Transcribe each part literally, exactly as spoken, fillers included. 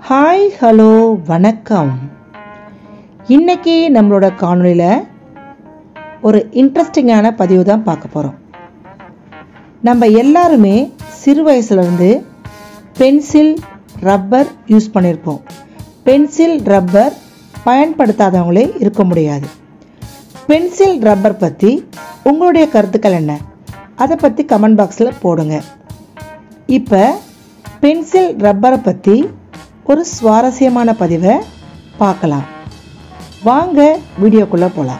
Hi hello வணக்கம். இன்னைக்கு நம்மளோட காணொளியில் ஒரு இன்ட்ரெஸ்டிங்கான பதிவு தான் பார்க்க போகிறோம். நம்ம எல்லாருமே சிறு வயசுலேருந்து பென்சில் ரப்பர் யூஸ் பண்ணியிருப்போம். பென்சில் ரப்பர் பயன்படுத்தாதவங்களே இருக்க முடியாது. பென்சில் ரப்பர் பற்றி உங்களுடைய கருத்துக்கள் என்ன? அதை பற்றி கமெண்ட் பாக்ஸில் போடுங்க. இப்போ பென்சில் ரப்பரை பற்றி ஒரு சுவாரஸ்யமான பதிவை பார்க்கலாம். வாங்க வீடியோக்குள்ளே போகலாம்.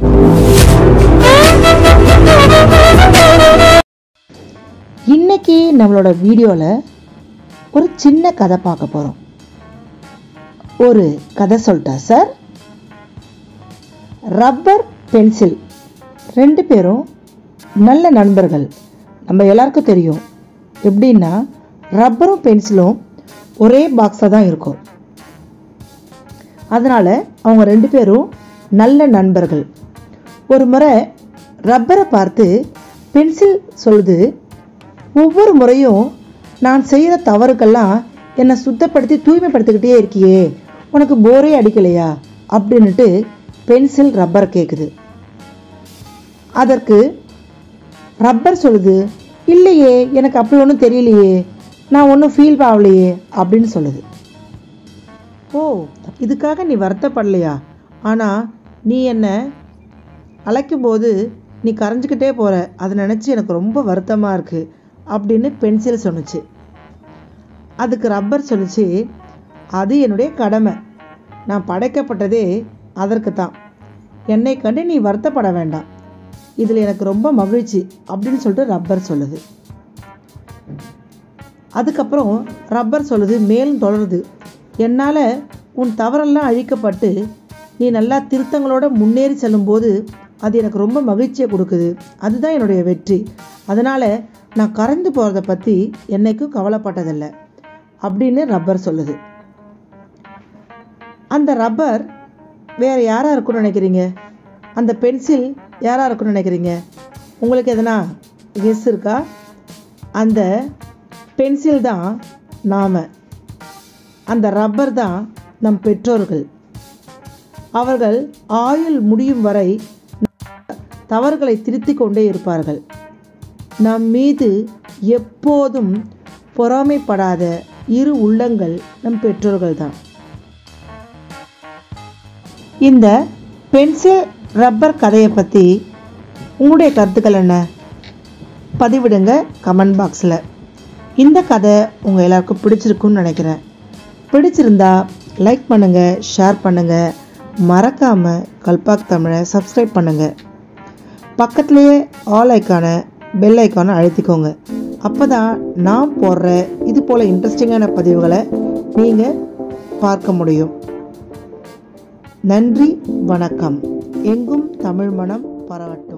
இன்னைக்கு நம்மளோட வீடியோவில் ஒரு சின்ன கதை பார்க்க போகிறோம். ஒரு கதை சொல்லிட்டா சார். ரப்பர் பென்சில் ரெண்டு பேரும் நல்ல நண்பர்கள். நம்ம எல்லாருக்கும் தெரியும் எப்படின்னா, ரப்பரும் பென்சிலும் ஒரே பாக்ஸாக தான் இருக்கும். அதனால் அவங்க ரெண்டு பேரும் நல்ல நண்பர்கள். ஒரு முறை ரப்பரை பார்த்து பென்சில் சொல்லுது, ஒவ்வொரு முறையும் நான் செய்கிற தவறுக்கெல்லாம் என்னை சுத்தப்படுத்தி தூய்மைப்படுத்திக்கிட்டே இருக்கியே, உனக்கு போரே அடிக்கலையா அப்படின்னுட்டு பென்சில் ரப்பரை கேட்குது. அதற்கு ரப்பர் சொல்லுது, இல்லையே, எனக்கு அப்படி ஒன்றும் தெரியலையே, நான் ஒன்றும் ஃபீல் ஆகலையே அப்படின்னு சொல்லுது. ஓ, இதுக்காக நீ வருத்தப்படலையா? ஆனால் நீ என்னை அழைக்கும் போது நீ கரைஞ்சிக்கிட்டே போகிற, அதை நினச்சி எனக்கு ரொம்ப வருத்தமாக இருக்குது அப்படின்னு பென்சில் சொன்னுச்சு. அதுக்கு ரப்பர் சொல்லிச்சு, அது என்னுடைய கடமை, நான் படைக்கப்பட்டதே அதற்கு தான், என்னை கண்டு நீ வருத்தப்பட வேண்டாம், இதில் எனக்கு ரொம்ப மகிழ்ச்சி அப்படின்னு சொல்லிட்டு ரப்பர் சொல்லுது. அதுக்கப்புறம் ரப்பர் சொல்லுது, மேலும் தொடருது, என்னால் உன் தவறெல்லாம் அழிக்கப்பட்டு நீ நல்லா திருத்தங்களோடு முன்னேறி செல்லும்போது அது எனக்கு ரொம்ப மகிழ்ச்சியை கொடுக்குது, அதுதான் என்னுடைய வெற்றி. அதனால் நான் கரைந்து போகிறத பற்றி என்னைக்கும் கவலைப்பட்டதில்லை அப்படின்னு ரப்பர் சொல்லுது. அந்த ரப்பர் வேறு யாராக இருக்குன்னு நினைக்கிறீங்க? அந்த பென்சில் யாராக இருக்குன்னு நினைக்கிறீங்க? உங்களுக்கு எதனா கெஸ் இருக்கா? அந்த பென்சில் தான் நாம், அந்த ரப்பர் தான் நம் பெற்றோர்கள். அவர்கள் ஆயுள் முடியும் வரை தவறுகளை திருத்திக் கொண்டே இருப்பார்கள். நம் மீது எப்போதும் பொறாமைப்படாத இரு உள்ளங்கள் நம் பெற்றோர்கள் தான். இந்த பென்சில் ரப்பர் கதையை பற்றி உங்களுடைய கருத்துக்கள் என்ன? பதிவிடுங்க கமெண்ட் பாக்ஸில். இந்த கதை உங்கள் எல்லாருக்கும் பிடிச்சிருக்குன்னு நினைக்கிறேன். பிடிச்சிருந்தா லைக் பண்ணுங்கள், ஷேர் பண்ணுங்கள், மறக்காமல் கல்பாக் தமிழை சப்ஸ்கிரைப் பண்ணுங்கள். பக்கத்துலேயே ஆல் ஐக்கானை பெல் ஐக்கானை அழுத்திக்கோங்க. அப்போ தான் நான் போடுற இது போல் இன்ட்ரெஸ்டிங்கான பதிவுகளை நீங்கள் பார்க்க முடியும். நன்றி, வணக்கம். எங்கும் தமிழ் மனம் பரவட்டும்.